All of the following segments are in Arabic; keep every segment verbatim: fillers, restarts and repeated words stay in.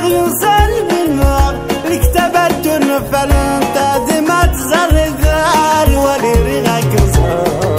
يوصل بالنار الكتابات تنفل انت دي ما تزرد الولي ريغاك وزار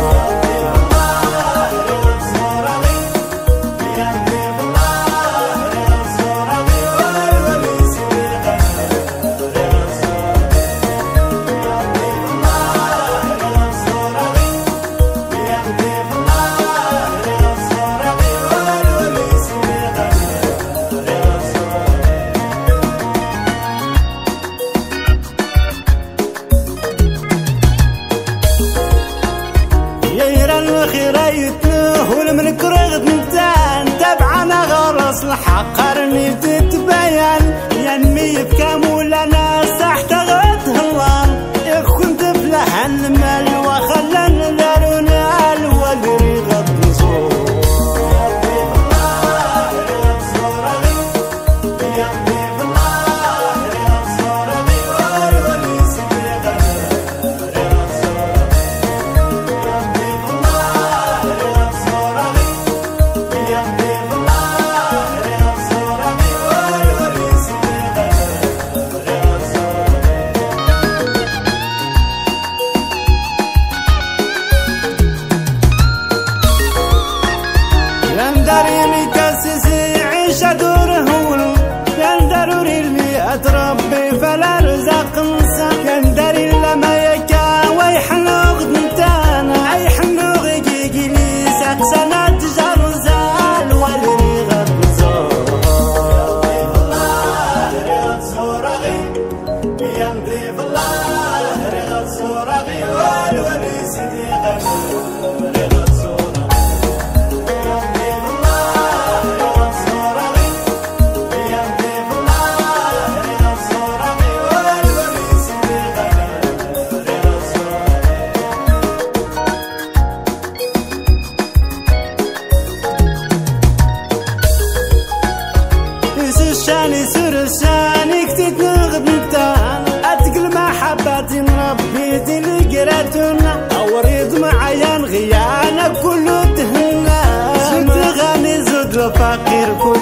والملك رغد نتان تبعنا غرس الحق قرني تتبين ينمي بكامل ناس تحت غد الله كنت بلح المال وخلنا دارونا الولي غد نزور ربي فلا رزق نسى كان داري لما يكا ويحلوغ دنتانا اي حلوغ يجيجي لي ساقسانا تجار زال والري غد نزور يمضي في الله رغد صورغي يمضي في الله رغد صورغي والولي سيدي غد رغد صورغي يمضي في الله رغد صورغي يمضي في شاني سر شاني كتيت نغد نتان أتقل محباتي مربي دي اللي قراتنا أوريد معايا غيانا كله تهنا زد غني زد الفقير